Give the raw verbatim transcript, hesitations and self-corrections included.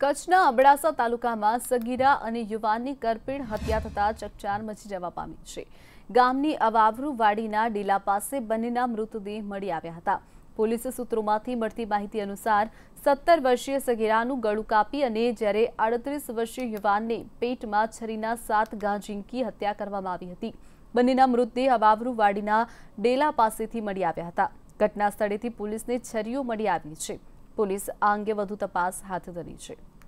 કચ્છના અબડાસા તાલુકામાં સગીરા અને યુવાનની કરપીણ હત્યા થતા ચકચાર મચી જવા પામી છે। ગામની અવાવરૂ વાડીના ડીલા પાસે બંનેના મૃતદેહ મળી આવ્યા હતા। પોલીસ સૂત્રોમાંથી મળતી માહિતી अनुसार सत्तर वर्षीय સગીરાનું ગળું કાપી અને જ્યારે अड़तीस वर्षीय યુવાનને પેટમાં છરીના સાત ઘા ઝીંકી હત્યા કરવામાં આવી હતી। બંનેના મૃતદેહ અવાવરૂ વાડીના ડેલા પાસેથી મળી આવ્યા હતા। ઘટના સ્થળેથી પોલીસને છરીઓ મળી આવી છે। પોલીસ આ અંગે વધુ તપાસ હાથ ધરી છે।